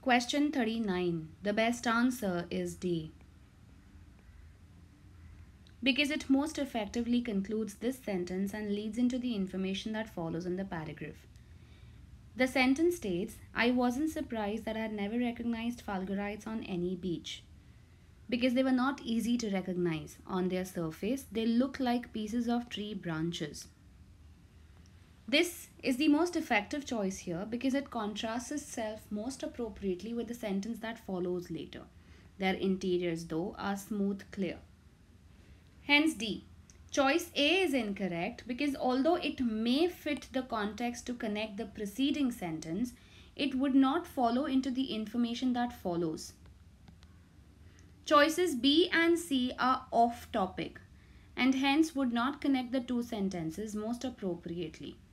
Question 39. The best answer is D, because it most effectively concludes this sentence and leads into the information that follows in the paragraph. The sentence states, I wasn't surprised that I had never recognized fulgurites on any beach. Because they were not easy to recognize. On their surface, they look like pieces of tree branches. This is the most effective choice here because it contrasts itself most appropriately with the sentence that follows later. Their interiors, though, are smooth, clear. Hence D. Choice A is incorrect because although it may fit the context to connect the preceding sentence, it would not follow into the information that follows. Choices B and C are off topic and hence would not connect the two sentences most appropriately.